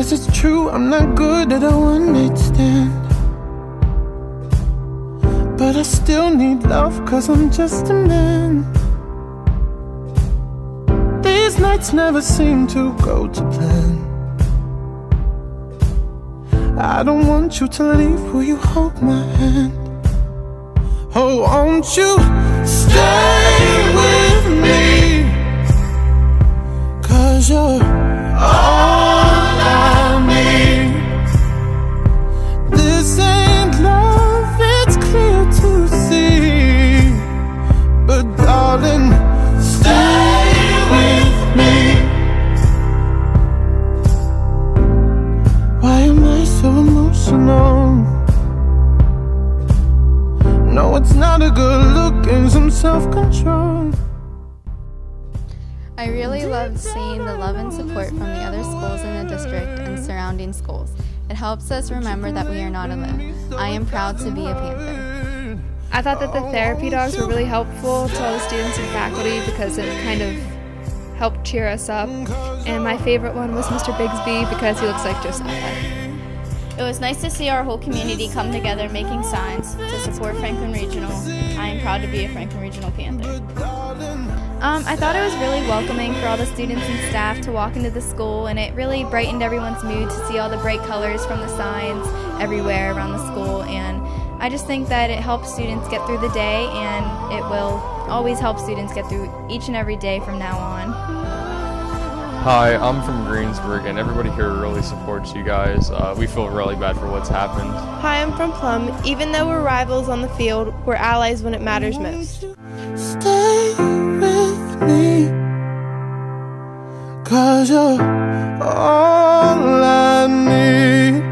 'Cause it's true, I'm not good at a one-night stand, but I still need love 'cause I'm just a man. These nights never seem to go to plan. I don't want you to leave, will you hold my hand? Oh, won't you stay with me? 'Cause you're all I need. This ain't love, it's clear to see, but darling, stay with me. Why am I so emotional? No, it's not a good look and some self-control. I really loved seeing the love and support from the other schools in the district and surrounding schools. It helps us remember that we are not alone. I am proud to be a Panther. I thought that the therapy dogs were really helpful to all the students and faculty because it kind of helped cheer us up. And my favorite one was Mr. Bigsby because he looks like Josiah. It was nice to see our whole community come together making signs to support Franklin Regional. I am proud to be a Franklin Regional Panther. I thought it was really welcoming for all the students and staff to walk into the school, and it really brightened everyone's mood to see all the bright colors from the signs everywhere around the school. And I just think that it helps students get through the day, and it will always help students get through each and every day from now on. Hi, I'm from Greensburg, and everybody here really supports you guys. We feel really bad for what's happened. Hi, I'm from Plum. Even though we're rivals on the field, we're allies when it matters most. Stay with me, 'cause you're all I need.